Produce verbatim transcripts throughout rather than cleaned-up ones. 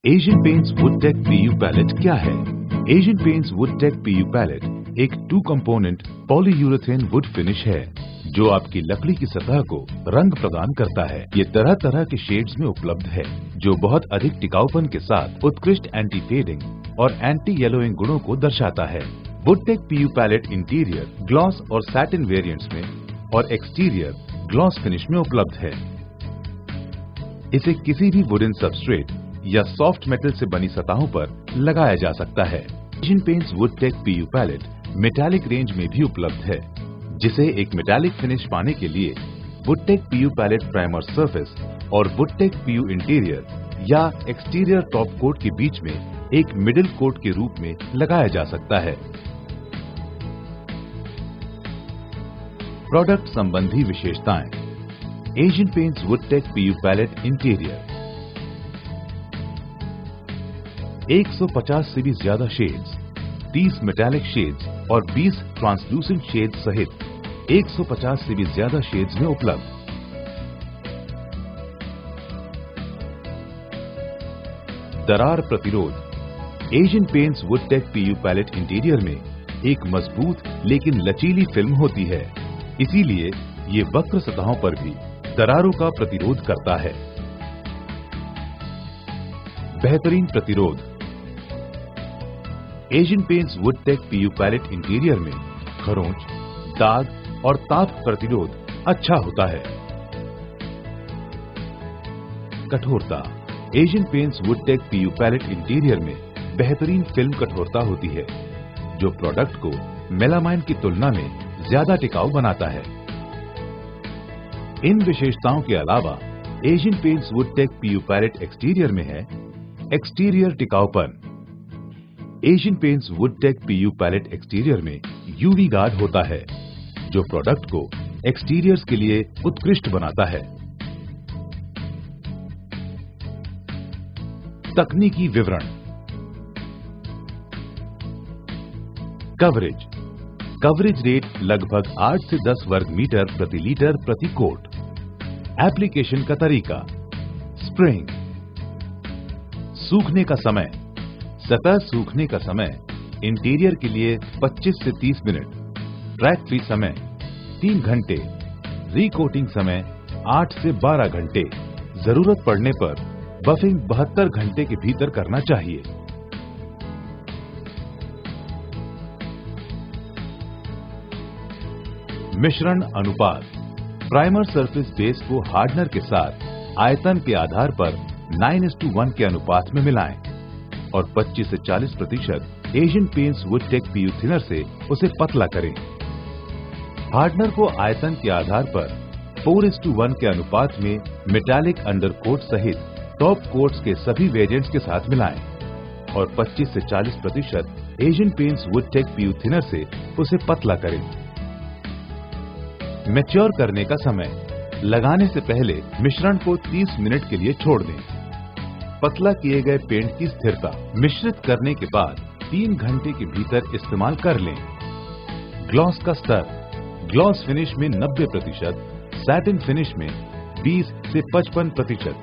Asian Paints Woodtech PU Palette क्या है? Asian Paints Woodtech PU Palette एक two component polyurethane wood finish है जो आपकी लकड़ी की सतह को रंग प्रदान करता है। ये तरह तरह के शेड्स में उपलब्ध है जो बहुत अधिक टिकाऊपन के साथ उत्कृष्ट एंटी फेडिंग और एंटी येलोइंग गुणों को दर्शाता है। Woodtech PU Palette interior gloss और सैटिन वेरिएंट्स में और एक्सटीरियर ग्लॉस फिनिश में उपलब्ध है। इसे किसी भी वुडन सबस्ट्रेट या सॉफ्ट मेटल से बनी सतहों पर लगाया जा सकता है। Asian Paints Woodtech PU Palette metallic range में भी उपलब्ध है, जिसे एक मेटालिक फिनिश पाने के लिए Woodtech PU Palette primer surface और वुडटेक पीयू इंटीरियर या एक्सटीरियर टॉप कोट के बीच में एक मिडिल कोट के रूप में लगाया जा सकता है। प्रोडक्ट संबंधी विशेषताएं। Asian Paints Woodtech PU Palette interior एक सौ पचास से भी ज्यादा शेड्स, तीस मेटालिक शेड्स और बीस ट्रांसलूसेंट शेड्स सहित एक सौ पचास से भी ज्यादा शेड्स में उपलब्ध। दरार प्रतिरोध। Asian Paints Woodtech PU Palette interior में एक मजबूत लेकिन लचीली फिल्म होती है, इसीलिए ये वक्र सतहों पर भी दरारों का प्रतिरोध करता है। बेहतरीन प्रतिरोध। Asian Paints Woodtech PU Palette interior में खरोंच, दाग और ताप प्रतिरोध अच्छा होता है। कठोरता। Asian Paints Woodtech PU Palette interior में बेहतरीन फिल्म कठोरता होती है जो प्रोडक्ट को मेलामाइन की तुलना में ज्यादा टिकाऊ बनाता है। इन विशेषताओं के अलावा Asian Paints Woodtech PU Palette exterior में है एक्सटीरियर टिकाऊपन। Asian Paints Woodtech PU Palette exterior में यूवी गार्ड होता है जो प्रोडक्ट को एक्सटीरियर्स के लिए उत्कृष्ट बनाता है। तकनीकी विवरण। कवरेज। कवरेज रेट लगभग आठ से दस वर्ग मीटर प्रति लीटर प्रति कोट। एप्लीकेशन का तरीका। स्प्रेइंग। सूखने का समय। सतह सूखने का समय इंटीरियर के लिए पच्चीस से तीस मिनट, ट्रैक फ्री समय तीन घंटे, रीकोटिंग समय आठ से बारह घंटे। जरूरत पड़ने पर बफिंग बहत्तर घंटे के भीतर करना चाहिए। मिश्रण अनुपात। प्राइमर सरफेस बेस को हार्डनर के साथ आयतन के आधार पर नौ इस टू वन के अनुपात में मिलाएं और पच्चीस से चालीस प्रतिशत Asian Paints Woodtech PU thinner से उसे पतला करें। हार्डनर को आयतन के आधार पर चार इस टू वन के अनुपात में मेटालिक अंडरकोट सहित टॉप कोट्स के सभी वेरिएंट्स के साथ मिलाएं और पच्चीस से चालीस प्रतिशत Asian Paints Woodtech PU thinner से उसे पतला करें। मैच्योर करने का समय। लगाने से पहले मिश्रण को तीस मिनट के लिए छोड़ दें। पतला किए गए पेंट की स्थिरता। मिश्रित करने के बाद तीन घंटे के भीतर इस्तेमाल कर लें। ग्लॉस का स्तर। ग्लॉस फिनिश में नब्बे प्रतिशत, सैटिन फिनिश में बीस से पचपन प्रतिशत।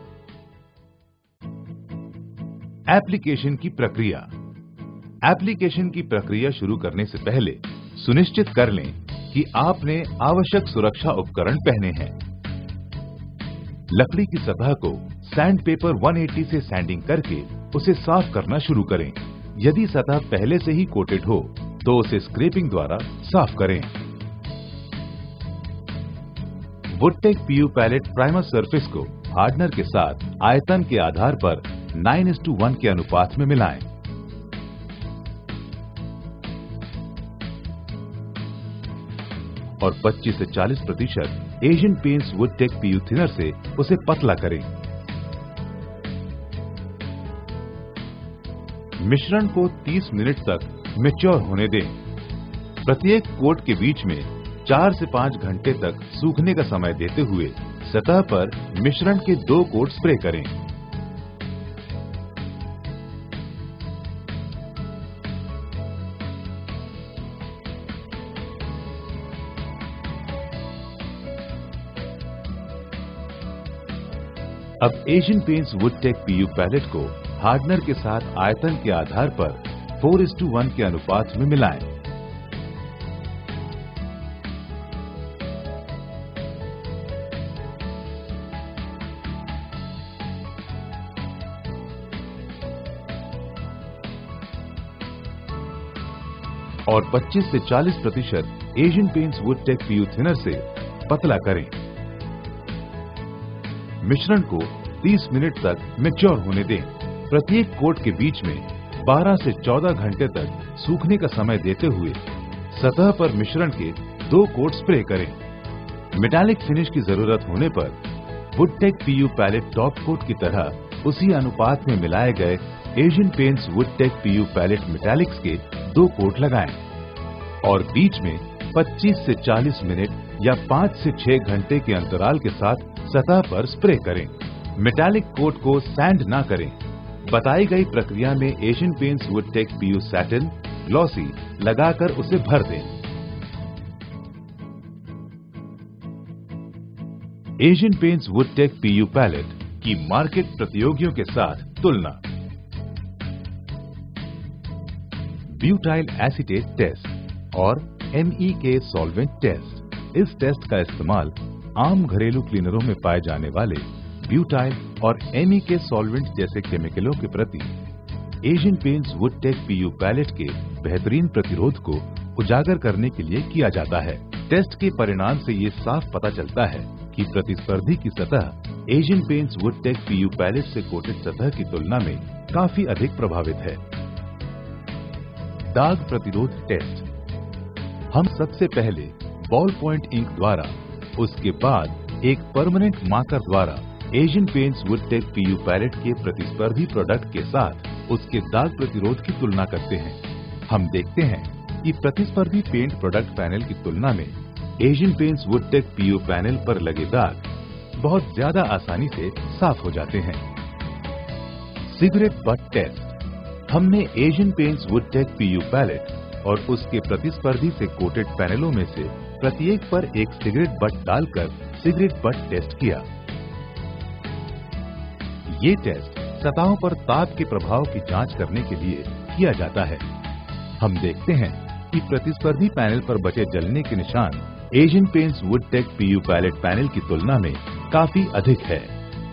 एप्लीकेशन की प्रक्रिया। एप्लीकेशन की प्रक्रिया शुरू करने से पहले सुनिश्चित कर लें कि आपने आवश्यक सुरक्षा उपकरण पहने हैं। लकड़ी की सतह को सैंडपेपर एक सौ अस्सी से सैंडिंग करके उसे साफ करना शुरू करें। यदि सतह पहले से ही कोटेड हो तो उसे स्क्रैपिंग द्वारा साफ करें। Woodtech PU Palette primer surface को हार्डनर के साथ आयतन के आधार पर नौ इस टू वन के अनुपात में मिलाएं। और पच्चीस से चालीस प्रतिशत Asian Paints Woodtech PU thinner से उसे पतला करें। मिश्रण को तीस मिनट तक मैच्योर होने दें। प्रत्येक कोट के बीच में चार से पाँच घंटे तक सूखने का समय देते हुए सतह पर मिश्रण के दो कोट स्प्रे करें। अब Asian Paints Woodtech PU Palette को हार्डनर के साथ आयतन के आधार पर फोर इस टू वन के अनुपात में मिलाएं। और पच्चीस से चालीस प्रतिशत Asian Paints Woodtech PU thinner से पतला करें। मिश्रण को तीस मिनट तक मैच्योर होने दें। प्रत्येक कोट के बीच में बारह से चौदह घंटे तक सूखने का समय देते हुए सतह पर मिश्रण के दो कोट स्प्रे करें। मेटालिक फिनिश की जरूरत होने पर Woodtech PU Palette top coat की तरह उसी अनुपात में मिलाए गए Asian Paints Woodtech PU Palette metallics के दो कोट लगाएं और बीच में पच्चीस से चालीस मिनट या पाँच से छह घंटे के अंतराल के साथ सतह पर स्प्रे करें। मेटालिक कोट को सैंड ना करें। बताई गई प्रक्रिया में Asian Paints Woodtech PU satin glossy लगाकर उसे भर दें। Asian Paints Woodtech PU Palette की मार्केट प्रतियोगियों के साथ तुलना। ब्यूटाइल एसीटेट टेस्ट और M E K solvent test. इस टेस्ट का इस्तेमाल आम घरेलू क्लीनरों में पाए जाने वाले ब्यूटाइल और एम ई के सॉल्वेंट जैसे केमिकलों के प्रति Asian Paints Woodtech PU Palette के बेहतरीन प्रतिरोध को उजागर करने के लिए किया जाता है। टेस्ट के परिणाम से ये साफ पता चलता है कि प्रतिस्पर्धी की सतह Asian Paints Woodtech PU Palette से कोटेड सतह की तुलना में काफी अधिक प्रभावित है। दाग प्रतिरोध टेस्ट। हम सबसे पहले बॉल पॉइंट इंक द्वारा, उसके बाद एक परमानेंट मार्कर द्वारा Asian Paints Woodtech PU Palette के प्रतिस्पर्धी प्रोडक्ट के साथ उसके दाग प्रतिरोध की तुलना करते हैं। हम देखते हैं कि प्रतिस्पर्धी पेंट प्रोडक्ट पैनल की तुलना में Asian Paints Woodtech PU panel पर लगे दाग बहुत ज्यादा आसानी से साफ हो जाते हैं। Cigarette butt test. हमने Asian Paints Woodtech PU Palette और उसके प्रतिस्पर्धी से कोटेड पैनलों में से प्रत्येक पर एक सिगरेट बट डालकर सिगरेट बट टेस्ट किया। ये टेस्ट सतहों पर ताप के प्रभाव की जांच करने के लिए किया जाता है। हम देखते हैं कि प्रतिस्पर्धी पैनल पर बचे जलने के निशान Asian Paints Woodtech PU Palette panel की तुलना में काफी अधिक है।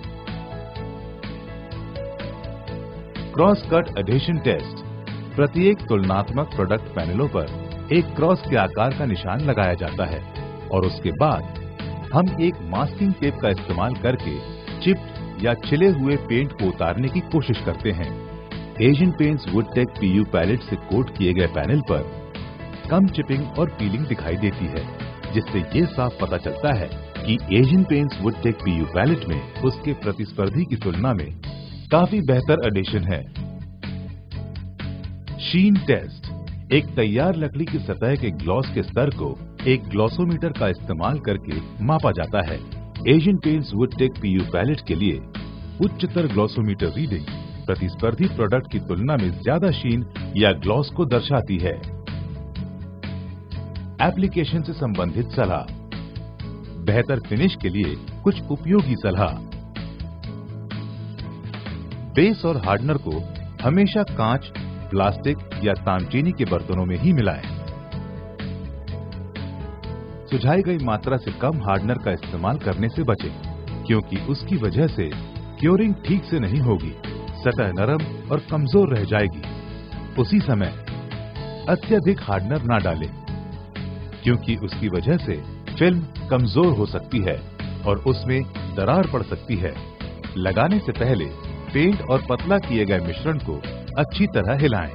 Cross cut adhesion test. प्रत्येक तुलनात्मक प्रोडक्ट पैनलों पर एक क्रॉस के आकार का निशान लगाया जाता है और उसके बाद हम एक मास्किंग टेप का इस्तेमाल करके चिप्ड या छिले हुए पेंट को उतारने की कोशिश करते हैं। Asian Paints Woodtech PU Palette से कोट किए गए पैनल पर कम चिपिंग और पीलिंग दिखाई देती है, जिससे ये साफ पता चलता है कि Asian Paints Woodtech PU Palette में उसके प्रतिस्पर्धी की तुलना में काफी बेहतर एडिशन है। Sheen test. एक तैयार लकड़ी की सतह के ग्लॉस के स्तर को एक ग्लॉसोमीटर का इस्तेमाल करके मापा जाता है। Asian Paints Woodtech PU Palette के लिए उच्चतर ग्लॉसोमीटर रीडिंग प्रतिस्पर्धी प्रोडक्ट की तुलना में ज्यादा शीन या ग्लॉस को दर्शाती है। एप्लीकेशन से संबंधित सलाह। बेहतर फिनिश के लिए कुछ उपयोगी सलाह। बेस और हार्डनर को हमेशा कांच, प्लास्टिक या तामचीनी के बर्तनों में ही मिलाएं। सुझाई गई मात्रा से कम हार्डनर का इस्तेमाल करने से बचें, क्योंकि उसकी वजह से क्योरिंग ठीक से नहीं होगी, सतह नरम और कमजोर रह जाएगी। उसी समय अत्यधिक हार्डनर ना डालें, क्योंकि उसकी वजह से फिल्म कमजोर हो सकती है और उसमें दरार पड़ सकती है। लगाने से पहले पेंट और पतला किए गए मिश्रण को अच्छी तरह हिलाएं।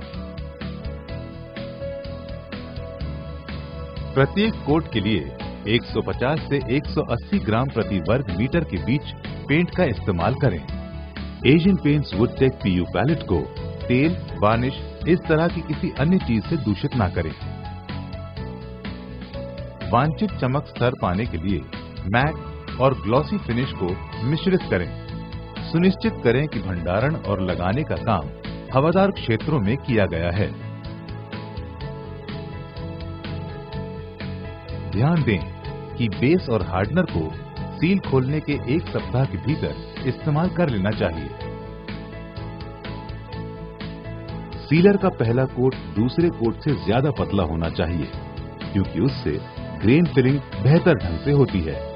प्रत्येक कोट के लिए एक सौ पचास से एक सौ अस्सी ग्राम प्रति वर्ग मीटर के बीच पेंट का इस्तेमाल करें। Asian Paints Woodtech PU Palette को तेल, वार्निश इस तरह की किसी अन्य चीज से दूषित ना करें। वांछित चमक स्तर पाने के लिए मैट और ग्लॉसी फिनिश को मिश्रित करें। सुनिश्चित करें कि भंडारण और लगाने का काम हवादार क्षेत्रों में किया गया है। ध्यान दें कि बेस और हार्डनर को सील खोलने के एक सप्ताह के भीतर इस्तेमाल कर लेना चाहिए। सीलर का पहला कोट दूसरे कोट से ज्यादा पतला होना चाहिए, क्योंकि उससे ग्रेन फिलिंग बेहतर ढंग से होती है।